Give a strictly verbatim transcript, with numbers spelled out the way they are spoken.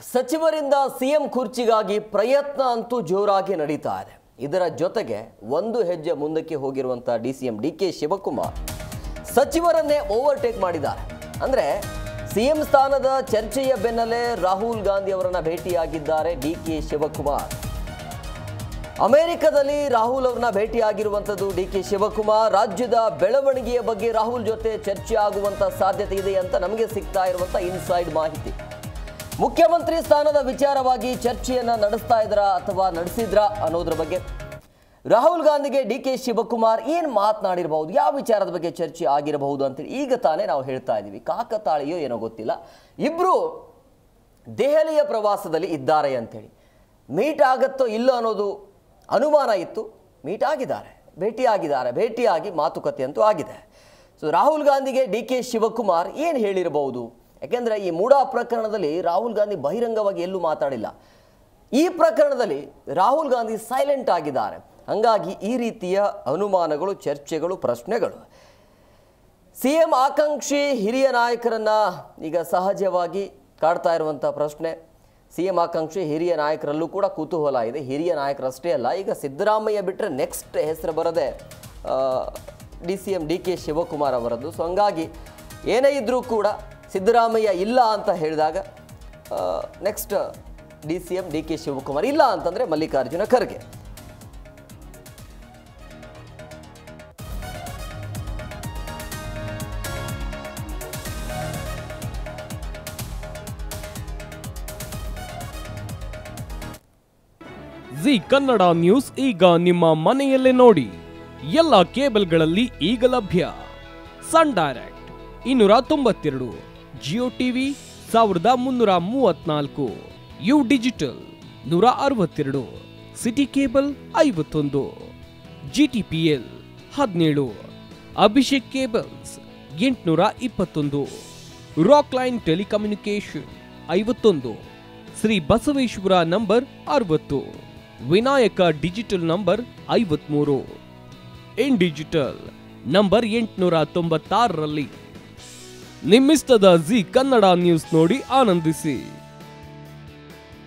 ಸಚಿವರಿಂದ ಸಿಎಂ ಕುರ್ಚಿಗಾಗಿ ಪ್ರಯತ್ನ ಅಂತೂ ಜೋರಾಗಿ ನಡೀತಾ ಇದೆ. ಇದರ ಜೊತೆಗೆ ಒಂದು ಹೆಜ್ಜೆ ಮುಂದಕ್ಕೆ ಹೋಗಿರುವಂತ ಡಿಸಿಎಂ ಡಿಕೆ ಶಿವಕುಮಾರ್ ಸಚಿವರನ್ನೇ ಓವರ್ಟೇಕ್ ಮಾಡಿದ್ದಾರೆ. ಅಂದ್ರೆ ಸಿಎಂ ಸ್ಥಾನದ ಚರ್ಚೆಯ ಬೆನ್ನಲ್ಲೇ ರಾಹುಲ್ ಗಾಂಧಿ ಅವರನ್ನ ಭೇಟಿಯಾಗಿದ್ದಾರೆ ಡಿಕೆ ಶಿವಕುಮಾರ್. ಅಮೆರಿಕದಲ್ಲಿ ರಾಹುಲ್ ಅವರನ್ನ ಭೇಟಿಯಾಗಿರುವಂತದ್ದು ಡಿಕೆ ಶಿವಕುಮಾರ್. ರಾಜ್ಯದ ಬೆಳವಣಿಗೆಯ ಬಗ್ಗೆ ರಾಹುಲ್ ಜೊತೆ ಚರ್ಚೆ ಆಗುವಂತ ಸಾಧ್ಯತೆ ಇದೆ ಅಂತ ನಮಗೆ ಸಿಗ್ತಾ ಇರುವಂತ ಇನ್ಸೈಡ್ ಮಾಹಿತಿ. ಮುಖ್ಯಮಂತ್ರಿ ಸ್ಥಾನದ ವಿಚಾರವಾಗಿ ಚರ್ಚೆಯನ್ನ ನಡೆಸ್ತಾ ಇದ್ರಾ ಅಥವಾ ನಡೆಸಿದ್ರಾ ಅನ್ನೋದ್ರ ಬಗ್ಗೆ ರಾಹುಲ್ ಗಾಂಧಿಗೆ ಡಿಕೆ ಶಿವಕುಮಾರ್ ಏನು ಮಾತನಾಡಿರಬಹುದು, ಯಾವ ವಿಚಾರದ ಬಗ್ಗೆ ಚರ್ಚೆ ಆಗಿರಬಹುದು ಅಂತೇಳಿ ಈಗ ತಾನೇ ನಾವು ಹೇಳ್ತಾ ಇದ್ದೀವಿ. ಕಾಕತಾಳಿಯೋ ಏನೋ ಗೊತ್ತಿಲ್ಲ, ಇಬ್ರು ದೆಹಲಿಯ ಪ್ರವಾಸದಲ್ಲಿ ಇದ್ದಾರೆ ಅಂತೇಳಿ. ಮೀಟ್ ಆಗತ್ತೋ ಇಲ್ಲೋ ಅನ್ನೋದು ಅನುಮಾನ ಇತ್ತು. ಮೀಟ್ ಆಗಿದ್ದಾರೆ, ಭೇಟಿಯಾಗಿದ್ದಾರೆ, ಭೇಟಿಯಾಗಿ ಮಾತುಕತೆ ಅಂತೂ ಆಗಿದೆ. ಸೊ ರಾಹುಲ್ ಗಾಂಧಿಗೆ ಡಿ ಕೆ ಶಿವಕುಮಾರ್ ಏನು ಹೇಳಿರಬಹುದು? ಯಾಕೆಂದರೆ ಈ ಮೂಡಾ ಪ್ರಕರಣದಲ್ಲಿ ರಾಹುಲ್ ಗಾಂಧಿ ಬಹಿರಂಗವಾಗಿ ಎಲ್ಲೂ ಮಾತಾಡಿಲ್ಲ. ಈ ಪ್ರಕರಣದಲ್ಲಿ ರಾಹುಲ್ ಗಾಂಧಿ ಸೈಲೆಂಟ್ ಆಗಿದ್ದಾರೆ. ಹಾಗಾಗಿ ಈ ರೀತಿಯ ಅನುಮಾನಗಳು, ಚರ್ಚೆಗಳು, ಪ್ರಶ್ನೆಗಳು ಸಿ ಎಂ ಆಕಾಂಕ್ಷಿ ಹಿರಿಯ ನಾಯಕರನ್ನ ಈಗ ಸಹಜವಾಗಿ ಕಾಡ್ತಾ ಇರುವಂಥ ಪ್ರಶ್ನೆ. ಸಿ ಎಂ ಆಕಾಂಕ್ಷಿ ಹಿರಿಯ ನಾಯಕರಲ್ಲೂ ಕೂಡ ಕುತೂಹಲ ಇದೆ. ಹಿರಿಯ ನಾಯಕರಷ್ಟೇ ಅಲ್ಲ, ಈಗ ಸಿದ್ದರಾಮಯ್ಯ ಬಿಟ್ಟರೆ ನೆಕ್ಸ್ಟ್ ಹೆಸರು ಬರದೆ D C M D K Shivakumar ಅವರದ್ದು. ಸೊ ಹಂಗಾಗಿ ಏನೇ ಇದ್ದರೂ ಕೂಡ ಸಿದ್ದರಾಮಯ್ಯ ಇಲ್ಲ ಅಂತ ಹೇಳಿದಾಗ next D C M D K Shivakumar, ಇಲ್ಲ ಅಂತಂದರೆ ಮಲ್ಲಿಕಾರ್ಜುನ ಖರ್ಗೆ. ಜಿ ಕನ್ನಡ ನ್ಯೂಸ್ ಈಗ ನಿಮ್ಮ ಮನೆಯಲ್ಲೇ ನೋಡಿ. ಎಲ್ಲ ಕೇಬಲ್ಗಳಲ್ಲಿ ಈಗ ಲಭ್ಯ. ಸನ್ ಡೈರೆಕ್ಟ್ ಇನ್ನೂರ ತೊಂಬತ್ತೆರಡು, ಜಿಯೋ ಟಿವಿ ಸಾವಿರದ ಮುನ್ನೂರ ಮೂವತ್ನಾಲ್ಕು, ಯು ಡಿಜಿಟಲ್ ನೂರ ಅರವತ್ತೆರಡು, ಸಿಟಿ ಕೇಬಲ್ ಐವತ್ತೊಂದು, ಜಿ ಟಿ ಪಿ ಎಲ್ ಹದಿನೇಳು, ಅಭಿಷೇಕ್ ಕೇಬಲ್ಸ್ ಎಂಟುನೂರ ಇಪ್ಪತ್ತೊಂದು, ರಾಕ್ ಲೈನ್ ಟೆಲಿಕಮ್ಯುನಿಕೇಶನ್ ಐವತ್ತೊಂದು, ಶ್ರೀ ಬಸವೇಶ್ವರ ನಂಬರ್ ಅರವತ್ತು, ವಿನಾಯಕ ಡಿಜಿಟಲ್ ನಂಬರ್ ಐವತ್ಮೂರು, ಇನ್ ಡಿಜಿಟಲ್ ನಂಬರ್ ಎಂಟುನೂರ ತೊಂಬತ್ತಾರರಲ್ಲಿ. ನಿಮ್ಮಿಸ್ತದ ಜಿ ಕನ್ನಡ ನ್ಯೂಸ್ ನೋಡಿ ಆನಂದಿಸಿ.